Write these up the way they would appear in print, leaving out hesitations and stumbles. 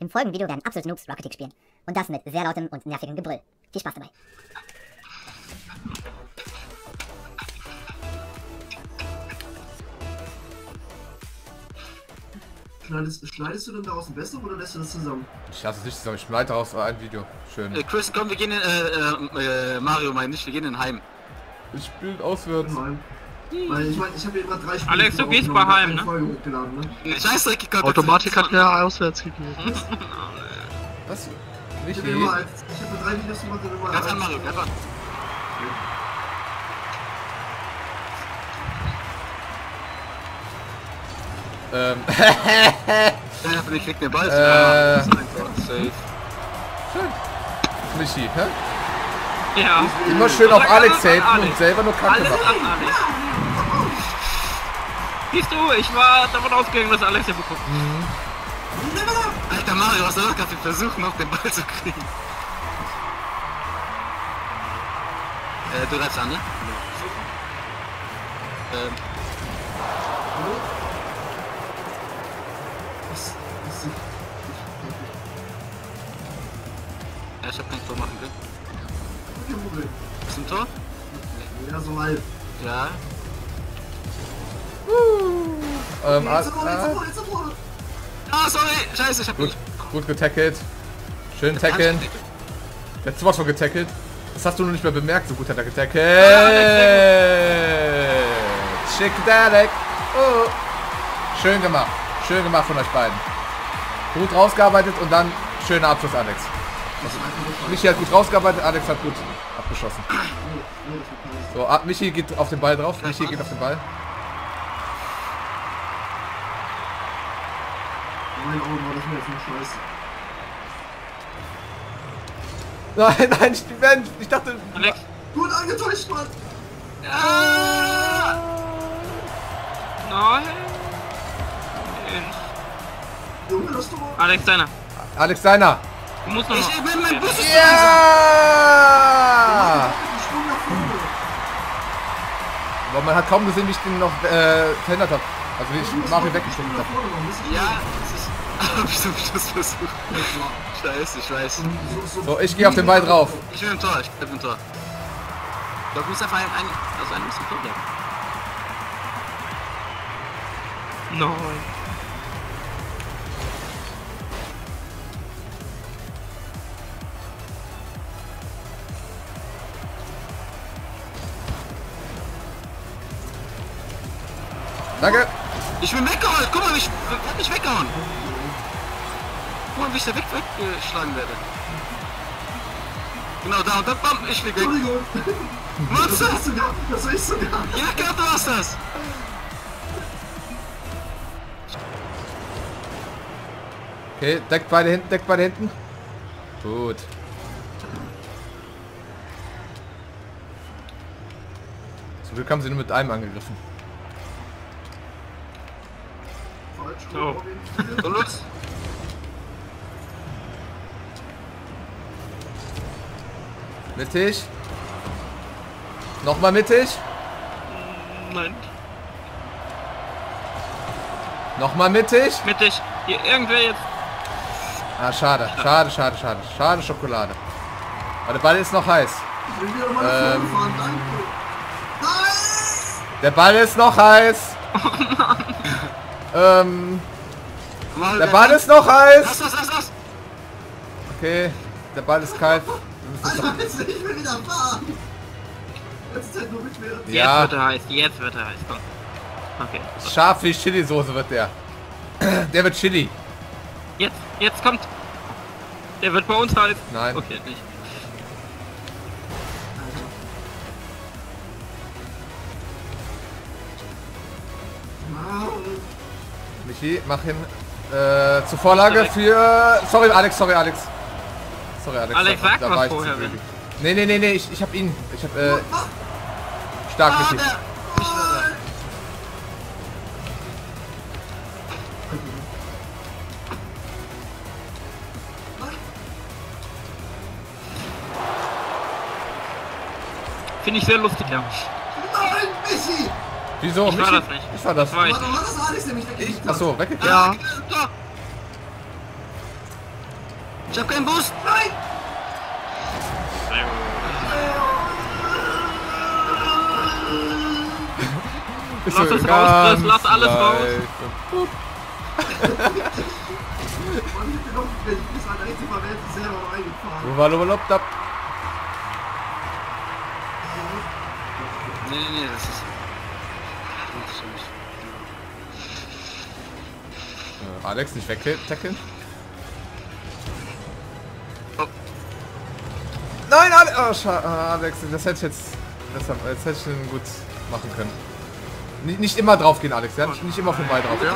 Im folgenden Video werden absolute Noobs Rocket League spielen. Und das mit sehr lautem und nervigem Gebrüll. Viel Spaß dabei. Schneidest du denn daraus ein Bestes oder lässt du das zusammen? Ich lasse es nicht zusammen, ich schneide daraus ein Video. Schön. Chris, komm, wir gehen in, Mario meine ich, wir gehen in Heim. Ich spiele auswärts. Nein. Weil ich meine, ich habe hier immer 3 Spiele. Alex, du gehst bei Heim, ne? Folge hochgeladen, ne? Scheißdreck, ich Automatik hat ja auswärts gegeben. Was? Ich Michi? habe immer als, ich habe 3 Videos gemacht und immer. Ganz an Mario, ganz an. Ja, ich krieg den Ball. Safe. Schön. Michi, hä? Ja. Immer schön auf Sag Alex alles an haten Alex. und selber nur Kacke Alles machen. an Alex. Siehst du, ich war davon ausgegangen, dass Alex ja bekommt. Alter Mario, hast du doch gerade versucht, noch den Ball zu kriegen. Du reibst an, ne? Ja, ich hab kein Tor machen können. Kein Problem. Ist ein Tor? Ja, so halb. Ja. Jetzt vorne. Ah, sorry! Scheiße, ich hab Gut, gut getackelt. Schön tackeln. Der hat sowas von getackelt. Das hast du noch nicht mehr bemerkt, so gut hat er getackelt. Schick-Dalek. Oh. Schön gemacht von euch beiden. Gut rausgearbeitet und dann schöner Abschluss, Alex. Michi hat gut rausgearbeitet, Alex hat gut abgeschossen. So, Michi geht auf den Ball drauf. Michi geht auf den Ball. In meinen Augen war das mir jetzt nur Scheiße. Nein, ich dachte... Alex. Gut angetäuscht, Mann! Ah! Nein. Junge, das Tor! Alex, deiner. Alex, deiner. Du musst noch mal. Ich bin mein Bus ist Ja! Sprung nach vorne! Aber man hat kaum gesehen, wie ich den noch verhindert habe. Also wie ich Mario weggeschoben habe. Ja, das ist... Wieso hab ich das versucht? Scheiße, ich weiß. So, ich gehe auf den Ball drauf. Ich bin im Tor, ich bin im Tor. Du musst einfach einen muss im Tor bleiben. Nein. Danke. Ich bin weggehauen, guck mal, ich hab mich weggehauen. Guck mal, wie ich da weggeschlagen werde. Genau, da und dann, bam, ich flieg weg. Entschuldigung! Monster! Das ist sogar! Ja, klar, du hast das! Okay, deckt beide hinten, Gut. Zum Glück haben sie nur mit einem angegriffen. Oh. So, los! Mittig. Nochmal mittig. Nein. Nochmal mittig. Mittig. Hier, irgendwer jetzt. Ah, schade. Schade Schokolade. Aber der Ball ist noch heiß. Ich will wieder mal nach vorne fahren, danke! Nein! Der Ball ist noch heiß. Der Ball ist noch heiß. Lass! Okay, der Ball ist kalt. Alter, ich will wieder fahren! Jetzt ist halt nur mit mir. Ja, Jetzt wird er heiß. Komm. Okay. scharf wie Chili-Soße wird der. Der wird Chili. Jetzt kommt. Der wird bei uns heiß. Nein. Okay, nicht. Michi, mach hin. Zur Vorlage für... Sorry, Alex. Alex, sag da was war ich vorher, zu wenn. greedy. Nee, ich hab ihn. Ich hab, stark, Michi. Finde ich sehr lustig, ja. Nein, Michi! Wieso? Ich war Michi? das nicht. Ich war das. War ich Warum nicht. hat das Alex nämlich weggekickt? Achso, weggekickt. Ja. Ich hab keinen Boost. Nein! Lass es raus, Chris, lass alles raus. Und ich bin noch, wenn ich bis an der Ecke war, wäre ich selber noch eingefahren. Nee, das ist... Alex, nicht wegtackeln. Oh. Nein, Alex! Oh, Alex, das hätte ich jetzt... Das hätte ich schon gut machen können. Nicht immer drauf gehen, Alex. Ja? Nicht immer vom Ball drauf. Ja.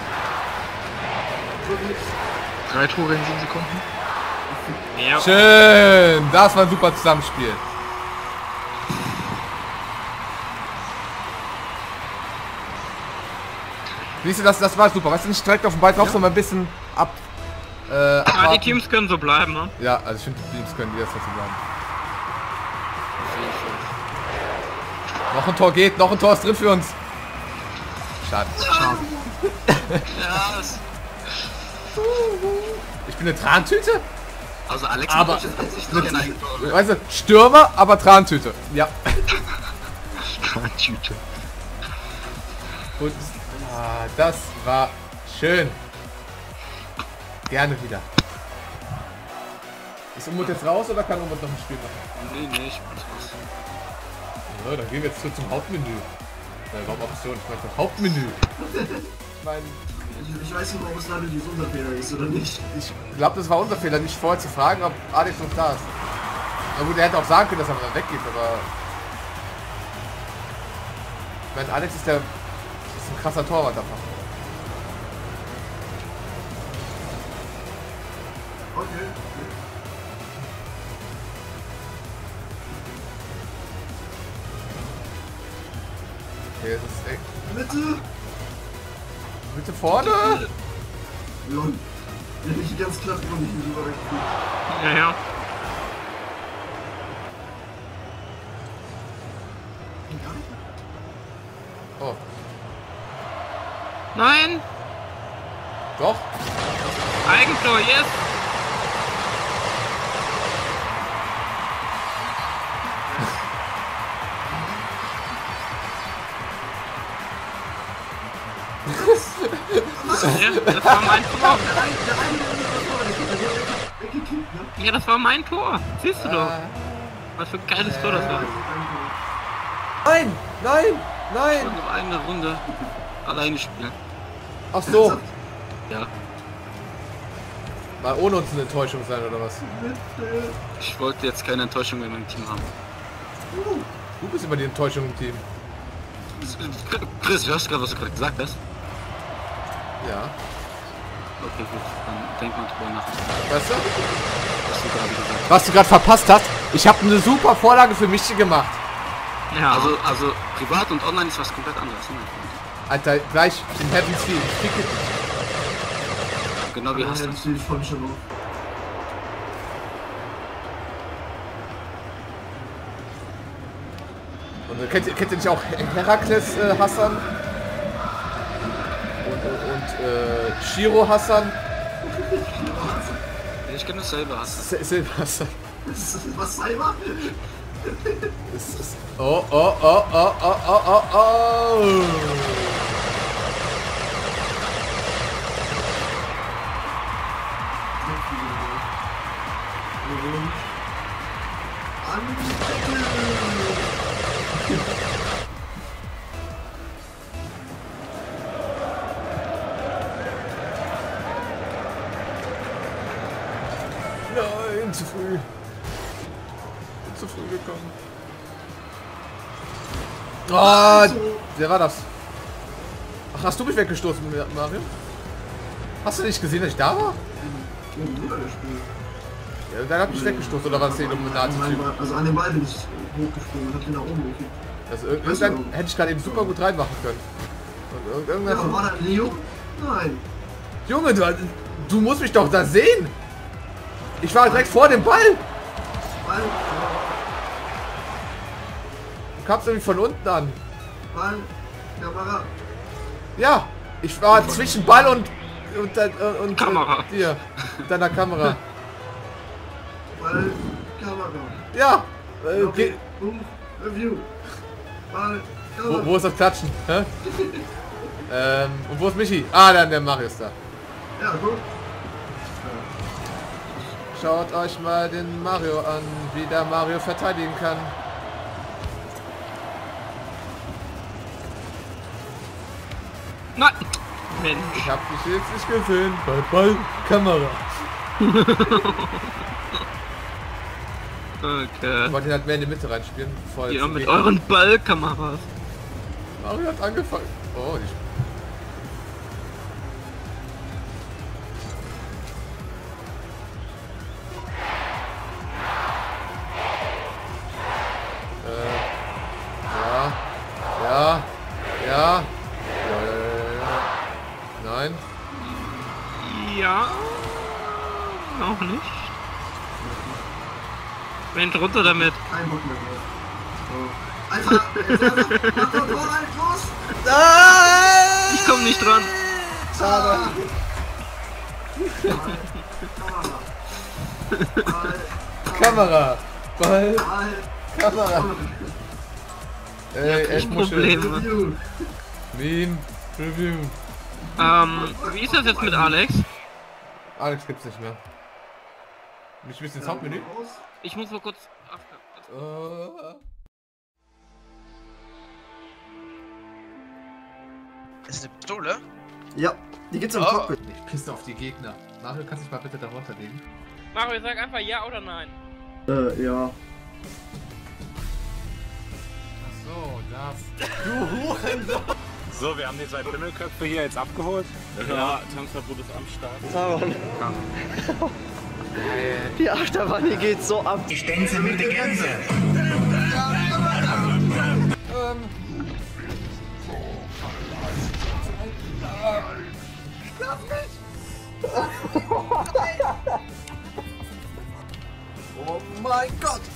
3 Tore in 7 Sekunden. Ja. Schön! Das war ein super Zusammenspiel. Siehst du, das war super. Weißt du, nicht direkt auf den Ball drauf, sondern ein bisschen ab. Ja, die abwarten. Teams können so bleiben, ne? Ja, also ich finde, die Teams können jederzeit so bleiben. Noch ein Tor geht, noch ein Tor ist drin für uns. Schade. Ja, das... Ich bin eine Trantüte? Also Alex Aber- hat sich noch ein Eigentor. Weißt du, Stürmer, aber Trantüte. Ja. Tüte. Und das war schön. Gerne wieder. Ist Umut jetzt raus oder kann Umut noch ein Spiel machen? Nee, ich bin raus. Ja, dann gehen wir jetzt zurück zum Hauptmenü. Raumoption, ich meine zum Hauptmenü. Ich meine, Ich weiß nicht, ob es dadurch unser Fehler ist oder nicht. ich glaube, das war unser Fehler, nicht vorher zu fragen, ob Alex noch da ist. Na gut, er hätte auch sagen können, dass er dann weggeht, aber... Ich meine, Alex ist ein krasser Torwart einfach. Okay. Okay, das ist echt... Bitte! Bitte vorne! Lol. Ja, nicht ganz knapp über mich rüber weggeführt. Ja. Oh, Nein! doch? Eigentor, yes! Ja, das war mein Tor. Ja, das war mein Tor. Siehst du doch. Was für ein geiles Tor das war. Nein! Nein! Nein! Ich wollte noch eine Runde alleine spielen. Ach so. Ja, Mal ohne uns eine Enttäuschung sein, oder was? ich wollte jetzt keine Enttäuschung mehr in meinem Team haben. Du bist immer die Enttäuschung im Team. Chris, hörst du gerade, was du gerade gesagt hast? Ja. Okay, gut, dann denk mal drüber nach, Weißt du? was du gerade gesagt hast. Was du gerade verpasst hast, ich habe eine super Vorlage für mich gemacht. Ja, Also privat und online ist was komplett anderes. Ne? Alter, gleich in Heaven's Field. Ich ficke dich. Genau wie hast du. Ich freue mich schon auf. Und kennt ihr nicht auch Herakles Hassan? Und Shiro Hassan? Ich kenne das selber, hast du. Silber Hassan. Was Cyber? Oh, oh, oh, oh, oh, oh, oh, oh. Nein, zu früh. Bin zu früh gekommen. Ah, wer war das? Ach, hast du mich weggestoßen, Mario? Hast du nicht gesehen, dass ich da war? Ja, dann hab ich mich weggestoßen, oder war das der Illuminati-Typ? Also an den Ball bin ich hochgesprungen und hab den nach oben gekickt. Also irgendwann hätte ich gerade eben super gut reinmachen können. Und irgendwann... Ja, war das Leo? Nein. Junge, du musst mich doch da sehen! Ich war direkt vor dem Ball! Ball, Du kamst nämlich von unten an. Ball, Kamera. Ja, ich war zwischen Ball und Kamera. dir, deiner Kamera. Ja! Okay. Review. Ball. Wo ist das Klatschen? Hä? Und wo ist Michi? Ah, dann der Mario ist da. Ja, gut. Schaut euch mal den Mario an, wie der Mario verteidigen kann. Nein! Mensch. Ich hab dich jetzt nicht gesehen. Ball, Kamera. Okay. Ich wollte ihn halt mehr in die Mitte reinspielen. Bevor Ja, jetzt mit die- euren Ballkameras. Mario hat angefangen. Oh, die Ja. Nein. Ja. Auch nicht. Mensch, runter damit. Kein Bock mehr drauf. So. Alter, mach doch Tor rein, los! Ich komm nicht dran. Schade. Kamera. Ball. Kamera. Ey, echt Muschel. Probleme. Meme. Review. Wie ist das jetzt mit Alex? Alex gibt's nicht mehr. Mich wisst ins Hauptmenü? Ich muss mal kurz... Ist eine Pistole? Ja, die gibt's im Oh. Cockpit. Ich pisse auf die Gegner. Mario, kannst du dich mal bitte darunter legen? Mario, sag einfach ja oder nein. Ja. Ach so, das. Du Hurensohn! So, wir haben die 2 Pimmelköpfe hier jetzt abgeholt. Ja, Tanzverbot ist am Start. Die Achterbahn, die geht so ab. Die Stenzel mit der Gänse. Oh mein Gott!